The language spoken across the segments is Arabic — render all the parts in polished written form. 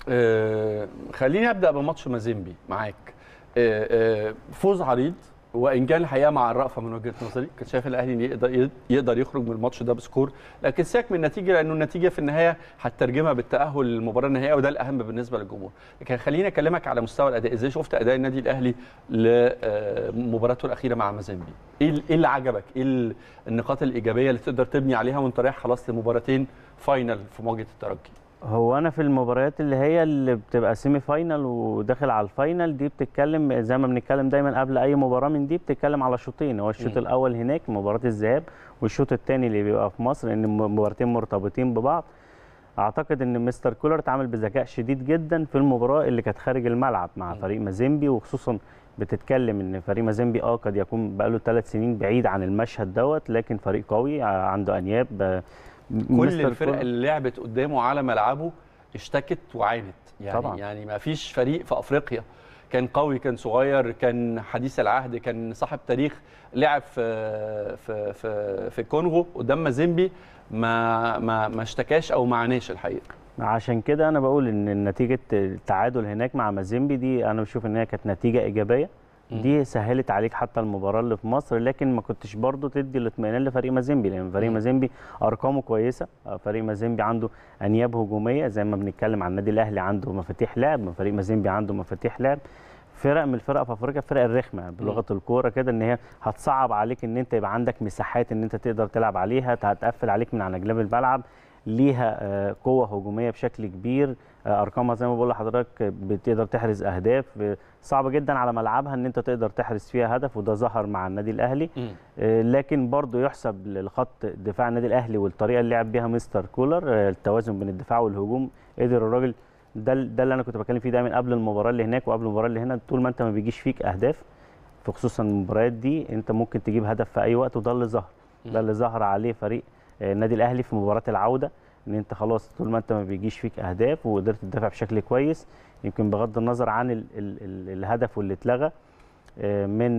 خليني ابدا بماتش مازيمبي معاك. فوز عريض، وان كان الحقيقه مع الرأفه من وجهه نظري، كنت شايف الاهلي يقدر يخرج من الماتش ده بسكور، لكن سيبك من النتيجه لانه النتيجه في النهايه هتترجمها بالتاهل للمباراه النهائيه، وده الاهم بالنسبه للجمهور. لكن خليني اكلمك على مستوى الاداء، ازاي شفت اداء النادي الاهلي لمباراته الاخيره مع مازيمبي؟ ايه اللي عجبك؟ ايه النقاط الايجابيه اللي تقدر تبني عليها وانت رايح خلاص لمباراتين فاينل في مواجهه الترجي؟ هو انا في المباريات اللي هي اللي بتبقى سيمي فاينل وداخل على الفاينل دي، بتتكلم زي ما بنتكلم دايما قبل اي مباراه من دي، بتتكلم على شوطين. هو الشوط الاول هناك مباراه الذهاب، والشوط الثاني اللي بيبقى في مصر، ان مباراتين مرتبطين ببعض. اعتقد ان مستر كولر اتعامل بذكاء شديد جدا في المباراه اللي كانت خارج الملعب مع فريق مازيمبي، وخصوصا بتتكلم ان فريق مازيمبي قد يكون بقاله 3 سنين بعيد عن المشهد دوت، لكن فريق قوي عنده انياب. كل الفرق اللي لعبت قدامه على ملعبه اشتكت وعانت يعني طبعا. يعني ما فيش فريق في افريقيا كان قوي، كان صغير، كان حديث العهد، كان صاحب تاريخ، لعب في الكونغو قدام مازيمبي ما اشتكاش او ما عاناش الحقيقه. عشان كده انا بقول ان نتيجه التعادل هناك مع مازيمبي دي، انا بشوف ان هي كانت نتيجه ايجابيه. دي سهلت عليك حتى المباراه اللي في مصر، لكن ما كنتش برضو تدي الاطمئنان لفريق مازيمبي، لان فريق مازيمبي ارقامه كويسه. فريق مازيمبي عنده انياب هجوميه، زي ما بنتكلم عن النادي الاهلي عنده مفاتيح لعب، فريق مازيمبي عنده مفاتيح لعب. فرق من الفرق في افريقيا، الفرق الرخمه بلغه الكوره كده، ان هي هتصعب عليك ان انت يبقى عندك مساحات ان انت تقدر تلعب عليها، هتقفل عليك من على جناب الملعب. ليها قوه هجوميه بشكل كبير، ارقامها زي ما بقول لحضرتك بتقدر تحرز اهداف، صعب جدا على ملعبها ان انت تقدر تحرز فيها هدف، وده ظهر مع النادي الاهلي. لكن برضو يحسب لخط دفاع النادي الاهلي والطريقه اللي لعب بيها مستر كولر، التوازن بين الدفاع والهجوم. قدر الراجل ده اللي انا كنت بتكلم فيه دايما قبل المباراه اللي هناك وقبل المباراه اللي هنا، طول ما انت ما بيجيش فيك اهداف في خصوصا المباريات دي، انت ممكن تجيب هدف في اي وقت، وده اللي ظهر. ده اللي ظهر عليه فريق النادي الاهلي في مباراه العوده، ان انت خلاص طول ما انت ما بيجيش فيك اهداف وقدرت تدافع بشكل كويس، يمكن بغض النظر عن الهدف واللي اتلغى من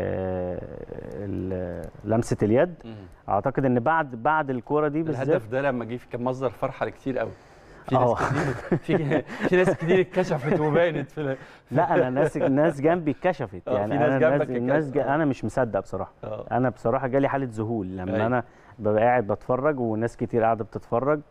لمسه اليد. اعتقد ان بعد الكوره دي بالذات الهدف ده لما جه كان مصدر فرحه لكتير قوي. في ناس كتير اتكشفت وبانت لا انا ناس جنبي اتكشفت يعني. انا مش مصدق بصراحه. انا بصراحه جالي حاله ذهول لما انا ببقى قاعد بتفرج وناس كتير قاعده بتتفرج.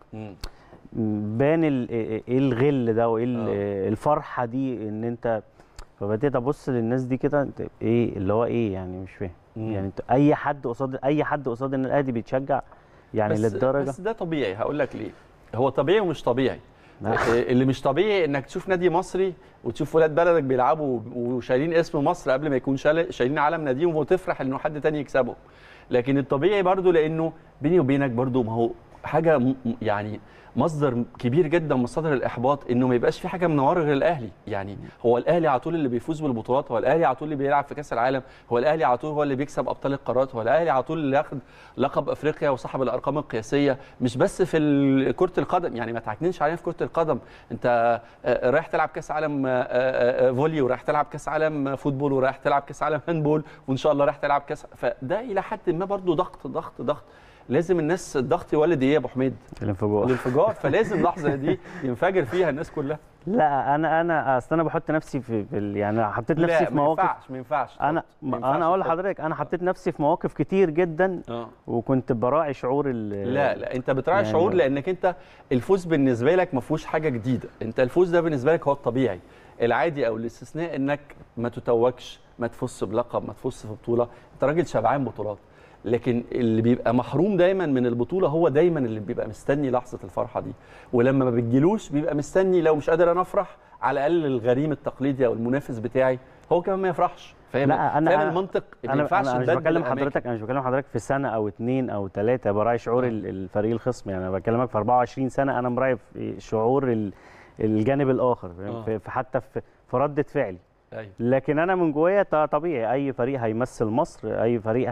بان ايه الغل ده وايه الفرحه دي، ان انت فبديت ابص للناس دي كده، ايه اللي هو ايه يعني، مش فاهم يعني. اي حد قصاد ان الاهلي بيتشجع يعني للدرجه. بس ده طبيعي، هقول لك ليه. هو طبيعي ومش طبيعي. اللي مش طبيعي انك تشوف نادي مصري وتشوف ولاد بلدك بيلعبوا وشايلين اسم مصر قبل ما يكون شايلين علم ناديهم، وتفرح انه حد تاني يكسبهم. لكن الطبيعي برضو، لانه بيني وبينك برضو ما هو حاجه يعني مصدر كبير جدا من مصادر الاحباط، انه ما يبقاش في حاجه منوره غير الاهلي. يعني هو الاهلي على طول اللي بيفوز بالبطولات، هو الاهلي على طول اللي بيلعب في كاس العالم، هو الاهلي على طول هو اللي بيكسب ابطال القارات، هو الاهلي على طول اللي ياخد لقب افريقيا وصاحب الارقام القياسيه، مش بس في كره القدم. يعني ما تعكننش علينا في كره القدم، انت رايح تلعب كاس عالم فولي، ورايح تلعب كاس عالم فوتبول، ورايح تلعب كاس عالم هاندبول، وان شاء الله رايح تلعب كاس. فده الى حد ما برضو ضغط ضغط ضغط. لازم الناس الضغط يولد ايه يا ابو حميد؟ الانفجار. فلازم لحظه دي ينفجر فيها الناس كلها. لا انا اصل انا بحط نفسي في يعني حطيت نفسي في مواقف. ما ينفعش انا اقول لحضرتك، انا حطيت نفسي في مواقف كتير جدا. وكنت براعي شعور لا انت بتراعي يعني شعور، لانك انت الفوز بالنسبه لك ما فيهوش حاجه جديده. انت الفوز ده بالنسبه لك هو الطبيعي. العادي او الاستثناء انك ما تتوجش، ما تفوزش بلقب، ما تفوزش في بطوله. انت راجل شبعان بطولات. لكن اللي بيبقى محروم دايما من البطوله هو دايما اللي بيبقى مستني لحظه الفرحه دي، ولما ما بتجيلوش بيبقى مستني لو مش قادر انا افرح، على الاقل الغريم التقليدي او المنافس بتاعي هو كمان ما يفرحش. فاهم؟ فاهم المنطق؟ ما ينفعش. انا مش بكلم حضرتك في سنه او 2 أو 3 براعي شعور الفريق الخصم. يعني انا بكلمك في 24 سنه انا مراعي شعور الجانب الاخر. في حتى في رده فعلي. لكن انا من جوايا طبيعي اي فريق هيمثل مصر، اي فريق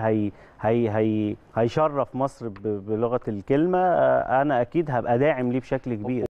هيشرف مصر بلغه الكلمه، انا اكيد هبقى داعم ليه بشكل كبير.